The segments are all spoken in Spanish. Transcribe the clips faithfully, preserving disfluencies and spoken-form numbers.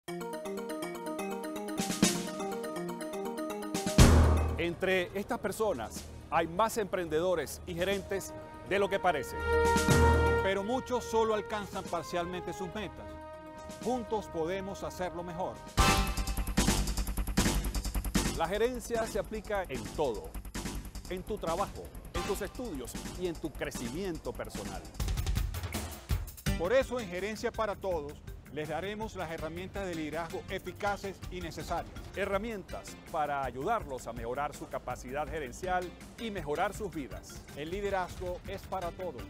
Entre estas personas hay más emprendedores y gerentes de lo que parece. Pero muchos solo alcanzan parcialmente sus metas. Juntos podemos hacerlo mejor. La gerencia se aplica en todo, en tu trabajo, en tus estudios y en tu crecimiento personal. Por eso en Gerencia para Todos les daremos las herramientas de liderazgo eficaces y necesarias. Herramientas para ayudarlos a mejorar su capacidad gerencial y mejorar sus vidas. El liderazgo es para todos.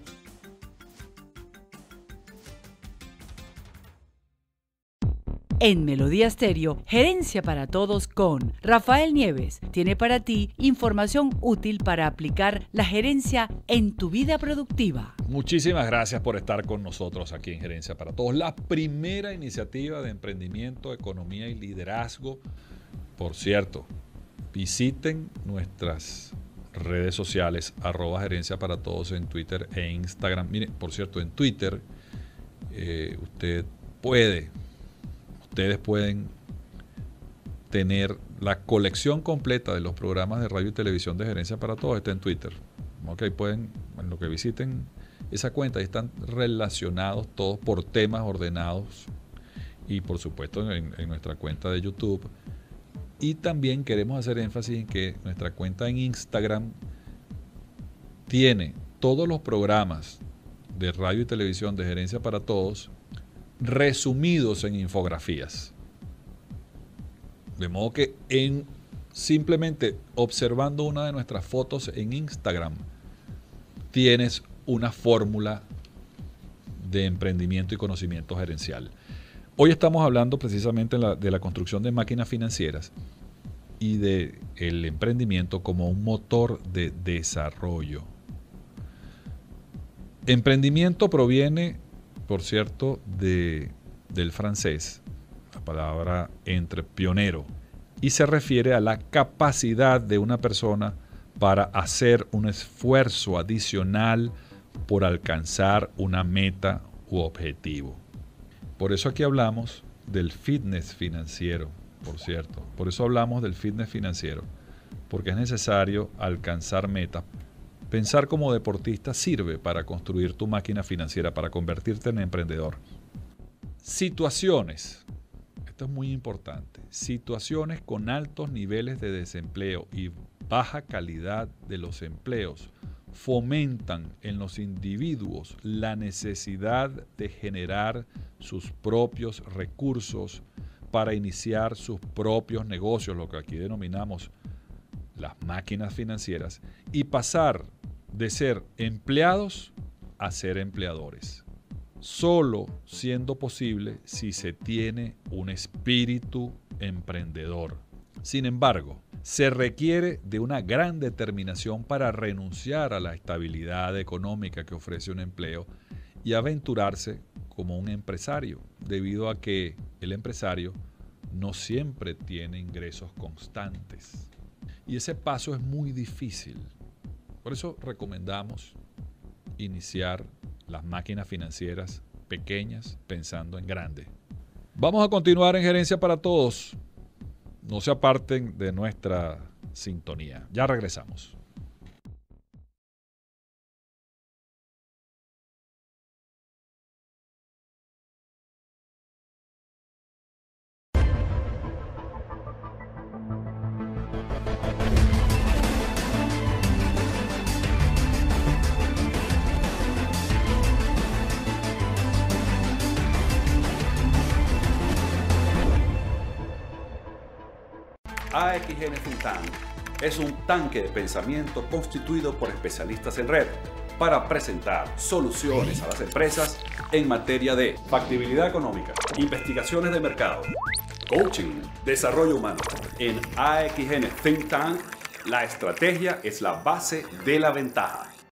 En Melodía Estéreo, Gerencia para Todos con Rafael Nieves tiene para ti información útil para aplicar la gerencia en tu vida productiva. Muchísimas gracias por estar con nosotros aquí en Gerencia para Todos, la primera iniciativa de emprendimiento, economía y liderazgo. Por cierto, visiten nuestras redes sociales, arroba Gerencia para Todos en Twitter e Instagram. Miren, por cierto, en Twitter eh, usted puede... Ustedes pueden tener la colección completa de los programas de radio y televisión de Gerencia para Todos, está en Twitter. Ok, pueden, en lo que visiten esa cuenta, ahí están relacionados todos por temas ordenados y por supuesto en, en nuestra cuenta de YouTube. Y también queremos hacer énfasis en que nuestra cuenta en Instagram tiene todos los programas de radio y televisión de Gerencia para Todos resumidos en infografías. De modo que en simplemente observando una de nuestras fotos en Instagram tienes una fórmula de emprendimiento y conocimiento gerencial. Hoy estamos hablando precisamente de la, de la construcción de máquinas financieras y de el emprendimiento como un motor de desarrollo. Emprendimiento proviene, por cierto, de, del francés, la palabra entre pionero, y se refiere a la capacidad de una persona para hacer un esfuerzo adicional por alcanzar una meta u objetivo. Por eso aquí hablamos del fitness financiero, por cierto. Por eso hablamos del fitness financiero, porque es necesario alcanzar metas. Pensar como deportista sirve para construir tu máquina financiera, para convertirte en emprendedor. Situaciones, esto es muy importante, situaciones con altos niveles de desempleo y baja calidad de los empleos fomentan en los individuos la necesidad de generar sus propios recursos para iniciar sus propios negocios, lo que aquí denominamos las máquinas financieras, y pasar de ser empleados a ser empleadores. Solo siendo posible si se tiene un espíritu emprendedor. Sin embargo, se requiere de una gran determinación para renunciar a la estabilidad económica que ofrece un empleo y aventurarse como un empresario, debido a que el empresario no siempre tiene ingresos constantes. Y ese paso es muy difícil. Por eso recomendamos iniciar las máquinas financieras pequeñas pensando en grande. Vamos a continuar en Gerencia para Todos. No se aparten de nuestra sintonía. Ya regresamos. A X N Think Tank es un tanque de pensamiento constituido por especialistas en red para presentar soluciones a las empresas en materia de factibilidad económica, investigaciones de mercado, coaching, desarrollo humano. En A X N Think Tank, la estrategia es la base de la ventaja.